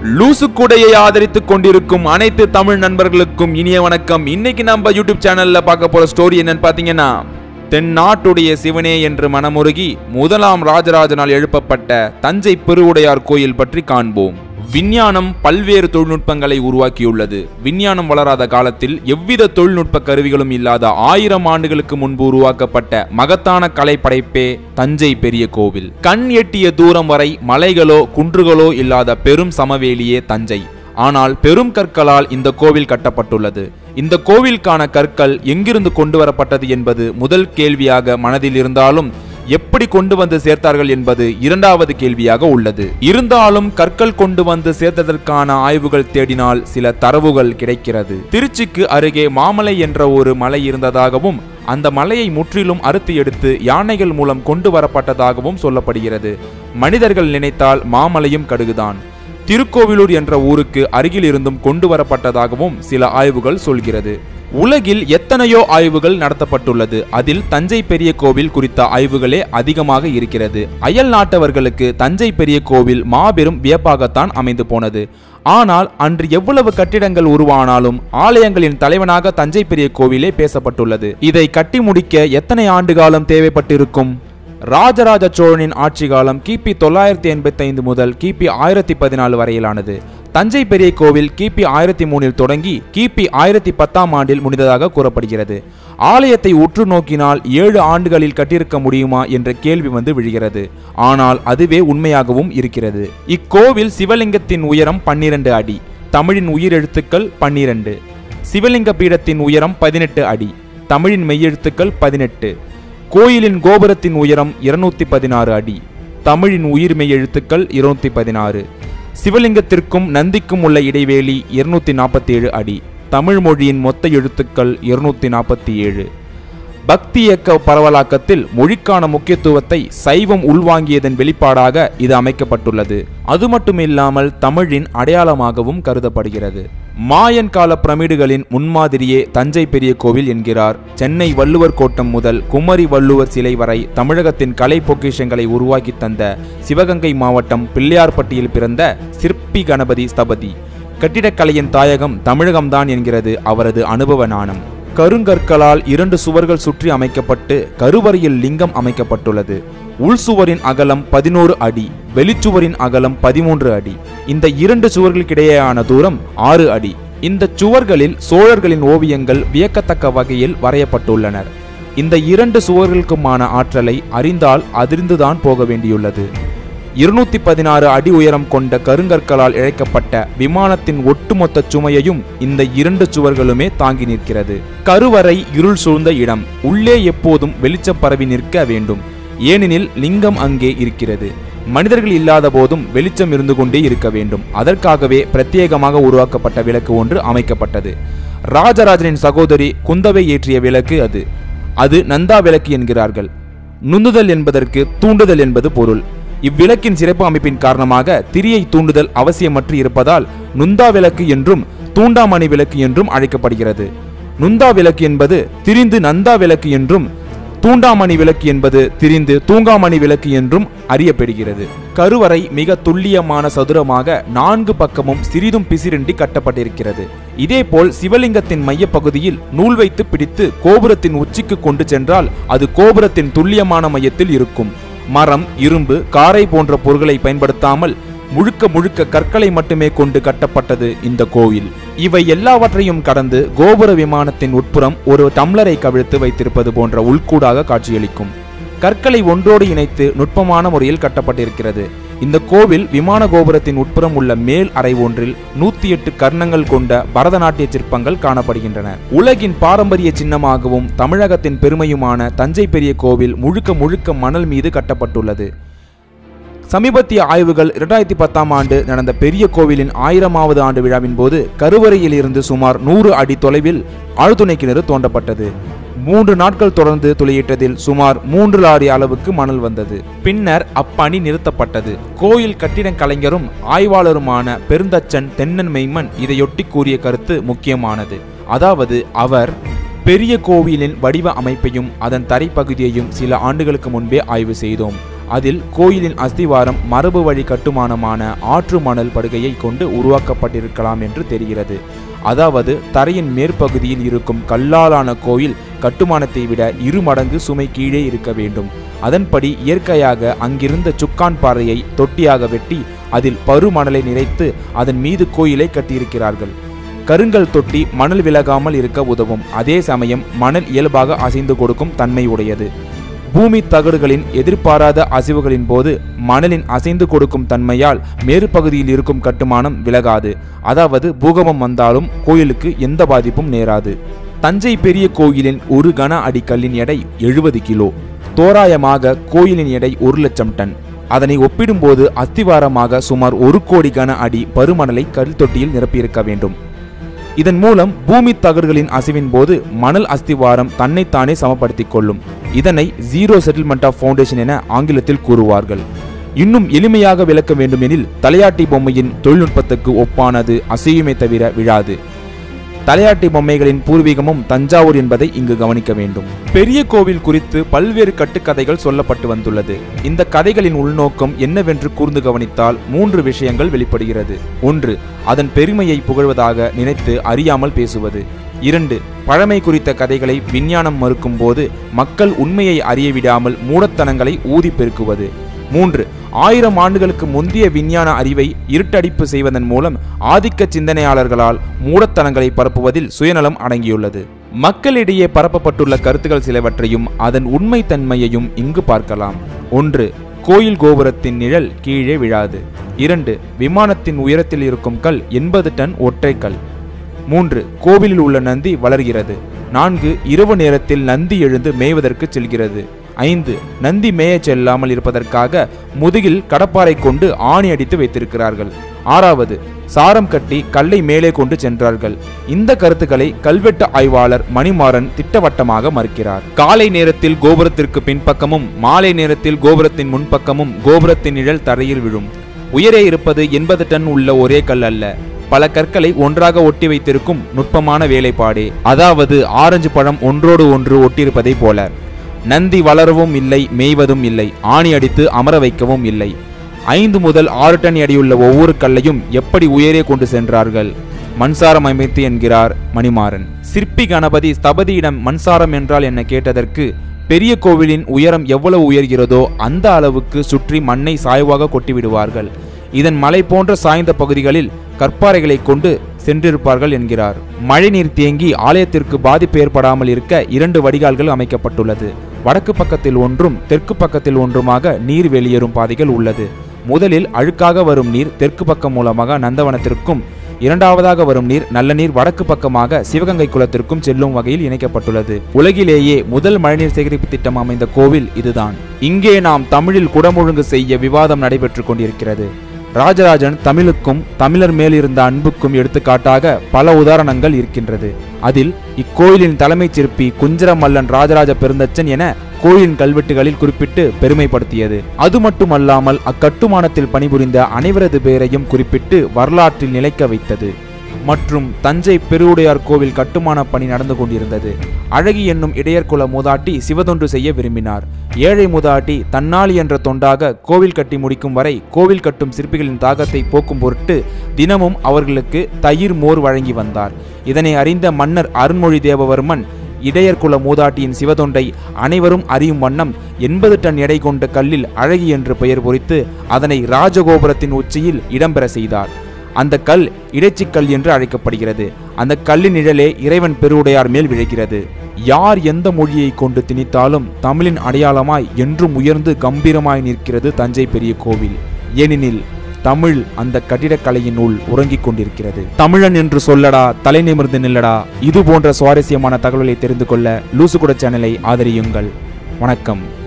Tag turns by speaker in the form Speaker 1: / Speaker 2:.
Speaker 1: லூசு கூடையை ஆதரித்துக் கொண்டிருக்கும் அனைத்து தமிழ் நண்பர்களுக்கும் இனிய வணக்கம். இன்னைக்கு நம்ம யூடியூப் சேனல்ல பார்க்க போற ஸ்டோரி என்னன்னு பாத்தீங்கன்னா, தென்னாட்டுடைய சிவனே என்று மனமுருகி முதலாம் ராஜராஜனால் எழுப்பப்பட்ட தஞ்சை பெருவுடையார் கோயில் பற்றி காண்போம். விஞ்ஞானம் பல்வேறு தொழில்நுட்பங்களை உருவாக்கியுள்ளது. விஞ்ஞானம் வளராத காலத்தில் எவ்வித தொழில்நுட்ப கருவிகளும் இல்லாத 1000 ஆண்டுகளுக்கு முன்பு உருவாக்கப்பட்ட மகத்தான கலைப்படைப்பே தஞ்சை பெரிய கோவில். கண் எட்டிய தூரம் வரை மலைகளோ குன்றுகளோ இல்லாத பெரும் சமவெளியே தஞ்சை. ஆனால் பெரும் கற்களால் இந்த கோவில் கட்டப்பட்டுள்ளது. இந்த கோவிலுக்கான கற்கள் எங்கிருந்து கொண்டு வரப்பட்டது என்பது முதல் கேள்வியாக மனதில் இருந்தாலும், எப்படி கொண்டு வந்து சேர்த்தார்கள் என்பது இரண்டாவது கேள்வியாக உள்ளது. இருந்தாலும் கற்கள் கொண்டு வந்து சேர்த்ததற்கான ஆய்வுகள் தேடினால் சில தரவுகள் கிடைக்கிறது. திருச்சிக்கு அருகே மாமலை என்ற ஒரு மலை இருந்ததாகவும், அந்த மலையை முற்றிலும் அறுத்து எடுத்து யானைகள் மூலம் கொண்டு வரப்பட்டதாகவும் சொல்லப்படுகிறது. மனிதர்கள் நினைத்தால் மாமலையும் கடுகுதான். திருக்கோவிலூர் என்ற ஊருக்கு அருகில் இருந்தும் கொண்டு வரப்பட்டதாகவும் சில ஆய்வுகள் சொல்கிறது. உலகில் எத்தனையோ ஆய்வுகள் நடத்தப்பட்டுள்ளது. அதில் தஞ்சை பெரிய கோவில் குறித்த ஆய்வுகளே அதிகமாக இருக்கிறது. அயல் நாட்டவர்களுக்கு தஞ்சை பெரிய கோவில் மாபெரும் வியப்பாகத்தான் அமைந்து போனது. ஆனால் அன்று எவ்வளவு கட்டிடங்கள் உருவானாலும் ஆலயங்களின் தலைவனாக தஞ்சை பெரிய கோவிலே பேசப்பட்டுள்ளது. இதை கட்டி முடிக்க எத்தனை ஆண்டு காலம் தேவைப்பட்டிருக்கும்? ராஜராஜ சோழனின் ஆட்சி காலம் கிபி 985 முதல் கிபி 1014 வரையிலானது. தஞ்சை பெரிய கோவில் கிபி 1003 தொடங்கி கிபி 1010 ஆண்டில் முடிந்ததாக கூறப்படுகிறது. ஆலயத்தை உற்று நோக்கினால் 7 ஆண்டுகளில் கட்டியிருக்க முடியுமா என்ற கேள்வி வந்து விழுகிறது. ஆனால் அதுவே உண்மையாகவும் இருக்கிறது. இக்கோவில் சிவலிங்கத்தின் உயரம் 12 அடி, தமிழின் உயிரெழுத்துக்கள் 12, சிவலிங்க பீடத்தின் உயரம் 18 அடி, தமிழின் மெய்யெழுத்துக்கள் 18, கோயிலின் கோபுரத்தின் உயரம் 216 அடி, தமிழின் உயிர்மெய் எழுத்துக்கள் 216, சிவலிங்கத்திற்கும் நந்திக்கும் உள்ள இடைவேளி 247 அடி, தமிழ் மொழியின் மொத்த எழுத்துக்கள் 247. பக்தி இயக்க பரவலாக்கத்தில் மொழிக்கான முக்கியத்துவத்தை சைவம் உள்வாங்கியதன் வெளிப்பாடாக இது அமைக்கப்பட்டுள்ளது. அது மட்டுமில்லாமல் தமிழின் அடையாளமாகவும் கருதப்படுகிறது. மாயன் கால பிரமிடுகளின் முன்மாதிரியே தஞ்சை பெரிய கோவில் என்கிறார். சென்னை வள்ளுவர் கோட்டம் முதல் குமரி வள்ளுவர் சிலை வரை தமிழகத்தின் கலை பொக்கிஷங்களை உருவாக்கி தந்த சிவகங்கை மாவட்டம் பிள்ளையார்பட்டியில் பிறந்த சிற்பி கணபதி ஸ்தபதி. கட்டிடக்கலையின் தாயகம் தமிழகம்தான் என்கிறது அவரது அனுபவ நாணம். கருங்கற்களால் 2 சுவர்கள் சுற்றி அமைக்கப்பட்டு கருவறையில் லிங்கம் அமைக்கப்பட்டுள்ளது. உள்சுவரின் அகலம் 11 அடி, வெளிச்சுவரின் அகலம் 13 அடி. இந்த 2 சுவர்களுக்கிடையேயான தூரம் 6 அடி. இந்த சுவர்களில் சோழர்களின் ஓவியங்கள் வியக்கத்தக்க வகையில் வரையப்பட்டுள்ளனர். இந்த 2 சுவர்களுக்குமான ஆற்றலை அறிந்தால் அதிர்ந்துதான் போக வேண்டியுள்ளது. 216 அடி உயரம் கொண்ட கருங்கற்களால் இழைக்கப்பட்ட விமானத்தின் ஒட்டுமொத்த சுமையையும் இந்த 2 சுவர்களுமே தாங்கி நிற்கிறது. கருவறை இருள் சூழ்ந்த இடம். உள்ளே எப்போதும் வெளிச்சம் பரவி நிற்க வேண்டும். ஏனெனில் லிங்கம் அங்கே இருக்கிறது. மனிதர்கள் இல்லாத போதும் வெளிச்சம் இருந்து கொண்டே இருக்க வேண்டும். அதற்காகவே பிரத்யேகமாக உருவாக்கப்பட்ட விளக்கு ஒன்று அமைக்கப்பட்டது. ராஜராஜனின் சகோதரி குந்தவை ஏற்றிய விளக்கு அது நந்தா விளக்கு என்கிறார்கள். நுந்துதல் என்பதற்கு தூண்டுதல் என்பது பொருள். இவ்விளக்கின் சிறப்பு அமைப்பின் காரணமாக திரியை தூண்டுதல் அவசியமற்று இருப்பதால் நுந்தா விளக்கு என்றும் தூண்டாமணி விளக்கு என்றும் அழைக்கப்படுகிறது. நுந்தா விளக்கு என்பது திரிந்து நந்தா விளக்கு என்றும், தூண்டாமணி விளக்கு என்பது திரிந்து தூங்காமணி விளக்கு என்றும் அறியப்படுகிறது. கருவறை மிக துல்லியமான சதுரமாக 4 பக்கமும் சிறிதும் பிசிறின்றி கட்டப்பட்டிருக்கிறது. இதேபோல் சிவலிங்கத்தின் மைய பகுதியில் நூல் வைத்து பிடித்து கோபுரத்தின் உச்சிக்கு கொண்டு சென்றால் அது கோபுரத்தின் துல்லியமான மையத்தில் இருக்கும். மரம், இரும்பு, காரை போன்ற பொருட்களை பயன்படுத்தாமல் முழுக்க கற்களை மட்டுமே கொண்டு கட்டப்பட்டது இந்த கோவில். இவை எல்லாவற்றையும் கடந்து கோபுர விமானத்தின் உட்புறம் ஒரு டம்ளரை கவிழ்த்து வைத்திருப்பது போன்ற உள்கூடாக காட்சியளிக்கும். கற்களை ஒன்றோடு இணைத்து நுட்பமான முறையில் கட்டப்பட்டிருக்கிறது. இந்த கோவில் விமான கோபுரத்தின் உட்புறம் உள்ள மேல் அறை ஒன்றில் 108 கர்ணங்கள் கொண்ட பரதநாட்டிய சிற்பங்கள் காணப்படுகின்றன. உலகின் பாரம்பரிய சின்னமாகவும் தமிழகத்தின் பெருமையுமான தஞ்சை பெரிய கோவில் முழுக்க மணல் மீது கட்டப்பட்டுள்ளது. சமீபத்திய ஆய்வுகள் 2010 ஆண்டு நடந்த பெரிய கோவிலின் 1000வது ஆண்டு விழாவின் போது கருவறையில் இருந்து சுமார் 100 அடி தொலைவில் ஆழ்துணை கிணறு தோண்டப்பட்டது. 3 நாட்கள் தொடர்ந்து துளையிட்டதில் சுமார் 3 லாரி அளவுக்கு மணல் வந்தது. பின்னர் அப்பணி நிறுத்தப்பட்டது. கோயில் கட்டிடக் கலைஞரும் ஆய்வாளருமான பெருந்தச்சன் தென்னன் மெய்மன் இதையொட்டி கூறிய கருத்து முக்கியமானது. அதாவது, அவர் பெரிய கோவிலின் வடிவ அமைப்பையும் அதன் தரைப்பகுதியையும் சில ஆண்டுகளுக்கு முன்பே ஆய்வு செய்தோம். அதில் கோயிலின் அஸ்திவாரம் மரபு வழி கட்டுமானமான ஆற்று மணல் படுகையை கொண்டு உருவாக்கப்பட்டிருக்கலாம் என்று தெரிகிறது. அதாவது தரையின் மேற்பகுதியில் இருக்கும் கல்லாலான கோயில் கட்டுமானத்தை விட 2 மடங்கு சுமை கீழே இருக்க வேண்டும். அதன்படி இயற்கையாக அங்கிருந்த சுக்கான் பாறையை தொட்டியாக வெட்டி அதில் பருமணலை நிறைத்து அதன் மீது கோயிலை கட்டியிருக்கிறார்கள். கருங்கல் தொட்டி மணல் விலகாமல் இருக்க உதவும். அதே சமயம் மணல் இயல்பாக அசைந்து கொடுக்கும் தன்மை உடையது. பூமி தகடுகளின் எதிர்பாராத அசைவுகளின் போது மணலின் அசைந்து கொடுக்கும் தன்மையால் மேற்பகுதியில் இருக்கும் கட்டுமானம் விலகாது. அதாவது பூகம்பம் வந்தாலும் கோயிலுக்கு எந்த பாதிப்பும் நேராது. தஞ்சை பெரிய கோயிலின் 1 கன அடி கல்லின் எடை 70 கிலோ. தோராயமாக கோயிலின் எடை 1 லட்சம் டன். அதனை ஒப்பிடும்போது அஸ்திவாரமாக சுமார் 1 கோடி கன அடி பருமணலை கல் தொட்டியில் நிரப்பியிருக்க வேண்டும். இதன் மூலம் பூமி தகடுகளின் அசைவின் போது மணல் அஸ்திவாரம் தன்னைத்தானே சமப்படுத்திக் கொள்ளும். இதனை ஜீரோ செட்டில்மெண்ட் ஆஃப் ஃபவுண்டேஷன் என ஆங்கிலத்தில் கூறுவார்கள். இன்னும் எளிமையாக விளக்க வேண்டுமெனில் தலையாட்டி பொம்மையின் தொழில்நுட்பத்துக்கு ஒப்பானது, அசையுமே தவிர விழாது. தலையாட்டி பொம்மைகளின் பூர்வீகமும் தஞ்சாவூர் என்பதை இங்கு கவனிக்க வேண்டும். பெரிய கோவில் குறித்து பல்வேறு கட்டுக்கதைகள் சொல்லப்பட்டு வந்துள்ளது. இந்த கதைகளின் உள்நோக்கம் என்னவென்று கூர்ந்து கவனித்தால் 3 விஷயங்கள் வெளிப்படுகிறது. 1. அதன் பெருமையை புகழ்வதாக நினைத்து அறியாமல் பேசுவது. 2. பழமை குறித்த கதைகளை விஞ்ஞானம் மறுக்கும் போது மக்கள் உண்மையை அறிய விடாமல் மூடத்தனங்களை ஊதி பெருக்குவது. 3. 1000 ஆண்டுகளுக்கு முந்தைய விஞ்ஞான அறிவை இருட்டடிப்பு செய்வதன் மூலம் ஆதிக்க சிந்தனையாளர்களால் மூடத்தனங்களை பரப்புவதில் சுயநலம் அடங்கியுள்ளது. மக்களிடையே பரப்பப்பட்டுள்ள கருத்துக்கள் சிலவற்றையும் அதன் உண்மை தன்மையையும் இங்கு பார்க்கலாம். 1. கோயில் கோபுரத்தின் நிழல் கீழே விழாது. 2. விமானத்தின் உயரத்தில் இருக்கும் கல் 80 டன் ஒற்றை கல். 3. கோவிலில் உள்ள நந்தி வளர்கிறது. 4. இரவு நேரத்தில் நந்தி எழுந்து மேய்வதற்கு செல்கிறது. 5. நந்தி மேய செல்லாமல் இருப்பதற்காக முதுகில் கடப்பாரை கொண்டு ஆணி அடித்து வைத்திருக்கிறார்கள். 6. சாரம் கட்டி கல்லை மேலே கொண்டு சென்றார்கள். இந்த கருத்துக்களை கல்வெட்டு ஆய்வாளர் மணிமாறன் திட்டவட்டமாக மறுக்கிறார். காலை நேரத்தில் கோபுரத்திற்கு பின்பக்கமும் மாலை நேரத்தில் கோபுரத்தின் முன்பக்கமும் கோபுரத்தின் நிழல் தரையில் விழும். உயரே இருப்பது 80 டன் உள்ள ஒரே கல் அல்ல, பல கற்களை ஒன்றாக ஒட்டி வைத்திருக்கும் நுட்பமான வேலைப்பாடே. அதாவது ஆரஞ்சு பழம் ஒன்றோடு ஒன்று ஒட்டியிருப்பதை போல. நந்தி வளரவும் இல்லை, மேய்வதும் இல்லை, ஆணி அடித்து அமர வைக்கவும் இல்லை. 5 முதல் 6 டன் எடையுள்ள ஒவ்வொரு கல்லையும் எப்படி உயரே கொண்டு சென்றார்கள்? மண்சாரம் அமைத்து என்கிறார் மணிமாறன். சிற்பி கணபதி ஸ்தபதியிடம் மண்சாரம் என்றால் என்ன கேட்டதற்கு, பெரிய கோவிலின் உயரம் எவ்வளவு உயர்கிறதோ அந்த அளவுக்கு சுற்றி மண்ணை சாய்வாக கொட்டிவிடுவார்கள். இதன் மலை போன்ற சாய்ந்த பகுதிகளில் கற்பாறைகளை கொண்டு சென்றிருப்பார்கள் என்கிறார். மழைநீர் தேங்கி ஆலயத்திற்கு பாதிப்பு ஏற்படாமல் இருக்க 2 வடிகால்கள் அமைக்கப்பட்டுள்ளது. வடக்கு பக்கத்தில் ஒன்றும் தெற்கு பக்கத்தில் ஒன்றுமாக நீர் வெளியேறும் பாதைகள் உள்ளது. முதலில் அழுக்காக வரும் நீர் தெற்கு பக்கம் மூலமாக நந்தவனத்திற்கும், இரண்டாவதாக வரும் நீர் நல்ல நீர் வடக்கு பக்கமாக சிவகங்கை குளத்திற்கும் செல்லும் வகையில் இணைக்கப்பட்டுள்ளது. உலகிலேயே முதல் மழைநீர் சேகரிப்பு திட்டம் அமைந்த கோவில் இதுதான். இங்கே நாம் தமிழில் குடமுழுங்கு செய்ய விவாதம் நடைபெற்று கொண்டிருக்கிறது. ராஜராஜன் தமிழுக்கும் தமிழர் மேல் இருந்த அன்புக்கும் எடுத்துக்காட்டாக பல உதாரணங்கள் இருக்கின்றது. அதில் இக்கோயிலின் தலைமைச் சிற்பி குஞ்சரமல்லன் ராஜராஜ பெருந்தச்சன் என கோயிலின் கல்வெட்டுகளில் குறிப்பிட்டு பெருமைப்படுத்தியது. அது மட்டுமல்லாமல் அக்கட்டுமானத்தில் பணிபுரிந்த அனைவரது பெயரையும் குறிப்பிட்டு வரலாற்றில் நிலைக்க வைத்தது. மற்றும் தஞ்சை பெருவுடையார் கோவில் கட்டுமான பணி நடந்து கொண்டிருந்தது. அழகி என்னும் இடையர்குல மூதாட்டி சிவதொன்று செய்ய விரும்பினார். ஏழை மூதாட்டி தன்னாளி என்ற தொண்டாக கோவில் கட்டி முடிக்கும் வரை கோவில் கட்டும் சிற்பிகளின் தாகத்தை போக்கும் பொருட்டு தினமும் அவர்களுக்கு தயிர் மோர் வழங்கி வந்தார். இதனை அறிந்த மன்னர் அருண்மொழி தேவவர்மன் இடையர்குல மூதாட்டியின் சிவதொண்டை அனைவரும் அறியும் வண்ணம் 80 டன் எடை கொண்ட கல்லில் அழகி என்று பெயர் பொறித்து அதனை ராஜகோபுரத்தின் உச்சியில் இடம்பெற செய்தார். அந்த கல் இடைச்சிக்கல் என்று அழைக்கப்படுகிறது. அந்த கல்லின் நிழலே இறைவன் பெருவுடையார் மேல் விழுகிறது. யார் எந்த மொழியை கொண்டு திணித்தாலும் தமிழின் அடையாளமாய் என்றும் உயர்ந்து கம்பீரமாய் நிற்கிறது தஞ்சை பெரிய கோவில். ஏனெனில் தமிழ் அந்த கட்டிடக்கலையின் உள் உறங்கிக் கொண்டிருக்கிறது. தமிழன் என்று சொல்லடா, தலை நிமிர்ந்து நில்லடா. இது போன்ற சுவாரஸ்யமான தகவல்களை தெரிந்து கொள்ள லூசுகுட சேனலை ஆதரியுங்கள். வணக்கம்.